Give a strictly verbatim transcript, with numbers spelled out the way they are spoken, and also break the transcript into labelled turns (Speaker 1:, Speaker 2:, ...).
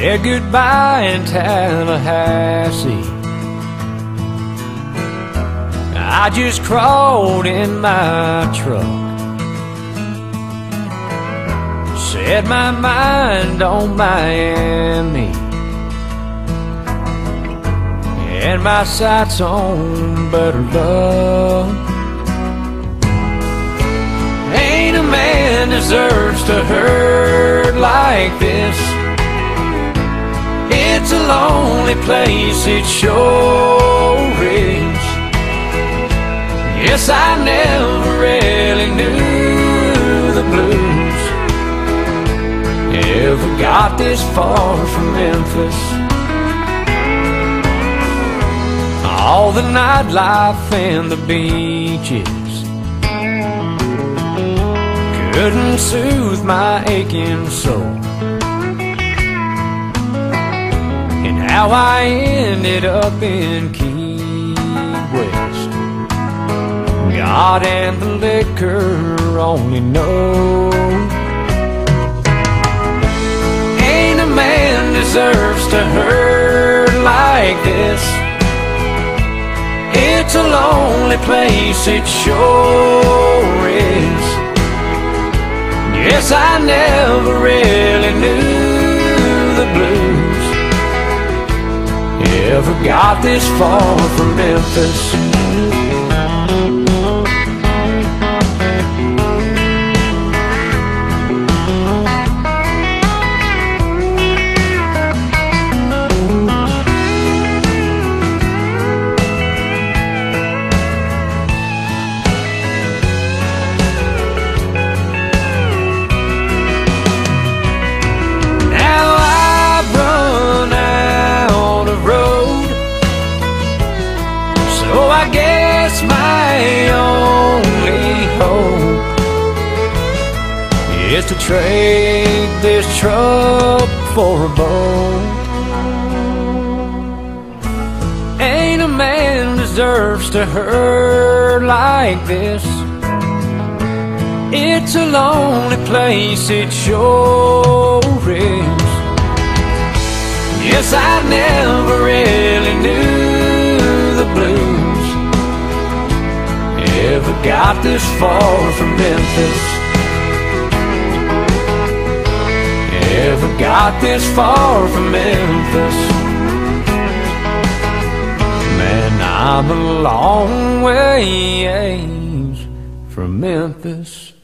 Speaker 1: said goodbye in Tallahassee. I just crawled in my truck, set my mind on Miami, and my sights on better love. Ain't a man deserves to hurt like this. It's a lonely place, it sure is. Yes, I never really knew the blues ever got this far from Memphis. All the nightlife and the beaches couldn't soothe my aching soul. And how I ended up in Key West, God and the liquor only know. Ain't a man deserves to hurt like this. It's a lonely place, it sure is. Yes, I never really knew the blues ever got this far from Memphis. I guess my only hope is to trade this truck for a boat. Ain't a man deserves to hurt like this. It's a lonely place, it sure is. Yes, I never really knew the blues ever got this far from Memphis. Ever got this far from Memphis. Man, I'm a long ways from Memphis.